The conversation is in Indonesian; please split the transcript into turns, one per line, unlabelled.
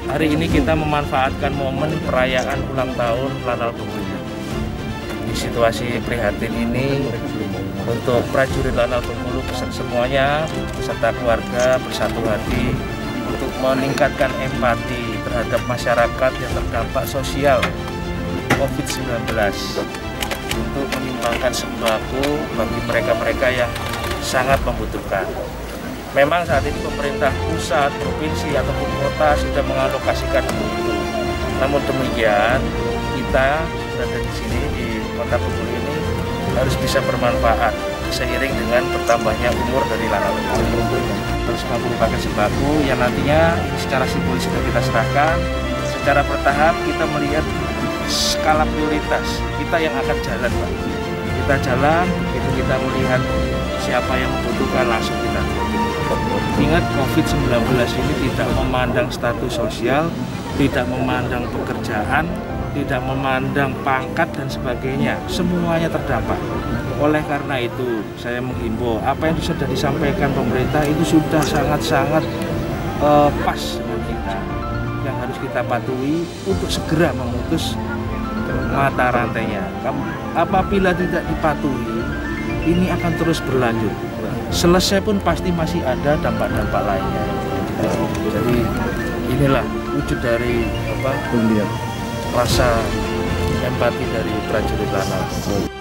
Hari ini kita memanfaatkan momen perayaan ulang tahun Lanal Bengkulu. Di situasi prihatin ini, untuk prajurit Lanal Bengkulu semuanya beserta keluarga bersatu hati untuk meningkatkan empati terhadap masyarakat yang terdampak sosial COVID-19, untuk menyumbangkan sembako bagi mereka-mereka yang sangat membutuhkan. Memang saat ini pemerintah pusat, provinsi ataupun kota sudah mengalokasikan itu. Namun demikian, kita berada di sini di Kota Bengkulu ini harus bisa bermanfaat seiring dengan bertambahnya umur dari Lanal Bengkulu. 150 paket sembako yang nantinya secara simbolis sudah kita serahkan. Secara bertahap kita melihat skala prioritas kita yang akan jalan, Pak. Kita jalan, begitu kita melihat siapa yang membutuhkan langsung kita turun. Ingat, COVID-19 ini tidak memandang status sosial, tidak memandang pekerjaan, tidak memandang pangkat dan sebagainya, semuanya terdampak. Oleh karena itu, saya menghimbau apa yang sudah disampaikan pemerintah itu sudah sangat-sangat pas dengan kita. Yang harus kita patuhi untuk segera memutus mata rantainya. Apabila tidak dipatuhi, ini akan terus berlanjut. Selesai pun pasti masih ada dampak-dampak lainnya. Jadi inilah wujud dari rasa empati dari prajurit Lanal.